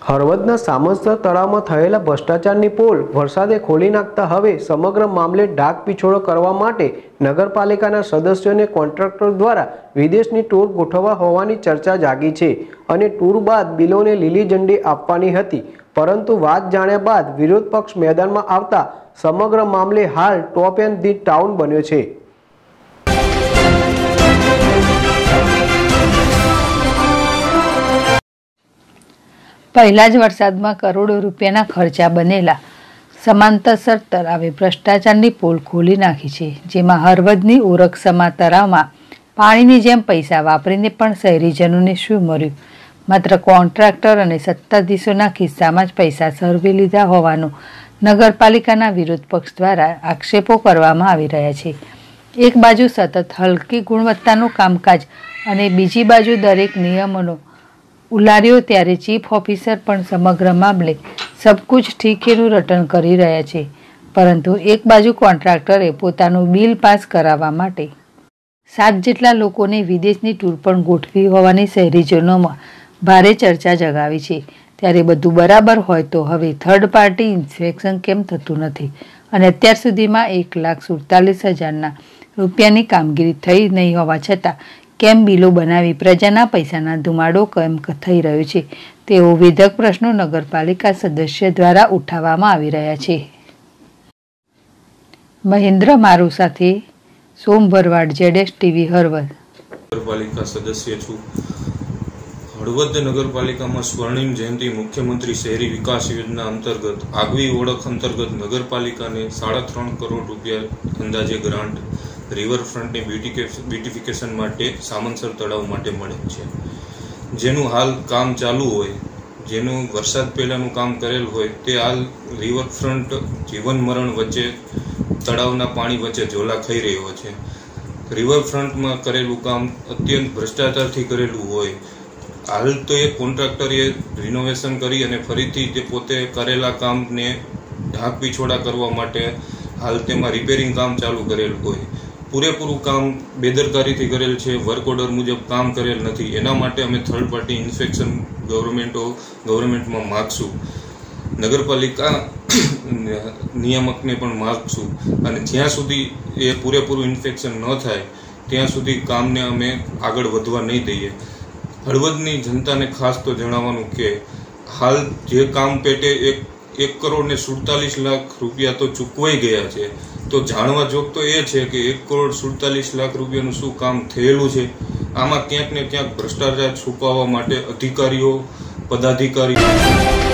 હળવદના સામંતસર તળાવમાં થયેલા ભ્રષ્ટાચારની પોલ વરસાદે ખોલી નાખતા હવે સમગ્ર મામલે ડાક પીછોડો કરવા માટે નગરપાલિકાના સદસ્યોને કોન્ટ્રાક્ટર દ્વારા વિદેશની ટૂર ગોઠવવા હોવાની ચર્ચા જાગી છે અને ટૂર બાદ બિલોને લીલી ઝંડી આપવાની હતી, પરંતુ વાત જાણ્યા બાદ વિરોધ પક્ષ મેદાનમાં આવતા સમગ્ર મામલે હાલ ટોપ એન્ડ ધી ટાઉન બન્યો છે। પહેલા જ વરસાદમાં કરોડો રૂપિયાના ખર્ચા બનેલા સમાંતસર તળાવે ભ્રષ્ટાચારની પોલ ખોલી નાખી છે, જેમાં હળવદની ઓરક્ષમા તળાવમાં પાણીની જેમ પૈસા વાપરીને પણ શહેરીજનોને શું મળ્યું? માત્ર કોન્ટ્રાક્ટર અને સત્તાધીશોના ખિસ્સામાં જ પૈસા સરવી લીધા હોવાનો નગરપાલિકાના વિરોધ પક્ષ દ્વારા આક્ષેપો કરવામાં આવી રહ્યા છે। એક બાજુ સતત હલકી ગુણવત્તાનું કામકાજ અને બીજી બાજુ દરેક નિયમોનો ઉલાર્યો ત્યારે ચીફ ઓફિસર પણ સમગ્ર મામલે સબકુછ ઠીકેનું રટણ કરી રહ્યા છે, પરંતુ એક બાજુ કોન્ટ્રાક્ટરે પોતાનું બિલ પાસ કરાવવા માટે 7 જેટલા લોકોને વિદેશની ટૂર પણ ગોઠવી હોવાની શહેરીજનોમાં ભારે ચર્ચા જગાવી છે। ત્યારે બધું બરાબર હોય તો હવે થર્ડ પાર્ટી ઇન્સ્પેક્શન કેમ થતું નથી અને અત્યાર સુધીમાં 1,47,000 રૂપિયાની કામગીરી થઈ નહીં હોવા છતાં કેમ બિલો બનાવી પ્રજાના પૈસાના ધુમાડો કેમ થઈ રહ્યો છે તેવો વિધક પ્રશ્નો નગરપાલિકા સદસ્ય દ્વારા ઉઠાવવામાં આવી રહ્યા છે। મહેન્દ્ર મારુ સાથે સોમ ભરવાડ, ZS TV, હળવદ। નગરપાલિકા સદસ્ય છું। હળવદ નગરપાલિકામાં સ્વર્ણિમ જયંતિ મુખ્યમંત્રી શહેરી વિકાસ યોજના અંતર્ગત આગવી ઓળખ અંતર્ગત નગરપાલિકાને 3.5 કરોડ રૂપિયા અંદાજે ગ્રાન્ટ રિવરફ્રન્ટની બ્યુટિફિકેશન માટે સામંતસર તળાવ માટે મળે છે, જેનું હાલ કામ ચાલુ હોય, જેનું વરસાદ પહેલાનું કામ કરેલ હોય તે હાલ રિવરફ્રન્ટ જીવન મરણ વચ્ચે તળાવના પાણી વચ્ચે ઝોલા ખાઈ રહ્યો છે। રિવરફ્રન્ટમાં કરેલું કામ અત્યંત ભ્રષ્ટાચારથી કરેલું હોય, હાલ તો એ કોન્ટ્રાક્ટરે રિનોવેશન કરી અને ફરીથી તે પોતે કરેલા કામને ઢાંક પીછોડા કરવા માટે હાલ તેમાં રિપેરિંગ કામ ચાલુ કરેલું હોય, પૂરેપૂરું કામ બેદરકારીથી કરેલ છે, વર્ક ઓર્ડર મુજબ કામ કરેલ નથી। એના માટે અમે થર્ડ પાર્ટી ઇન્સ્પેક્શન ગવર્મેન્ટમાં માગશું, નગરપાલિકા નિયામકને પણ માગશું અને જ્યાં સુધી એ પૂરેપૂરું ઇન્સ્પેક્શન ન થાય ત્યાં સુધી કામને અમે આગળ વધવા નહીં દઈએ। હળવદની જનતાને ખાસ તો જણાવવાનું કે હાલ જે કામ પેટે 1,47,00,000 રૂપિયા તો ચૂકવાઈ ગયા છે, તો જાણવા જોગ તો એ છે કે 1,47,00,000 રૂપિયાનું શું કામ થયેલું છે? આમાં ક્યાંક ને ક્યાંક ભ્રષ્ટાચાર છુપાવવા માટે અધિકારીઓ, પદાધિકારીઓ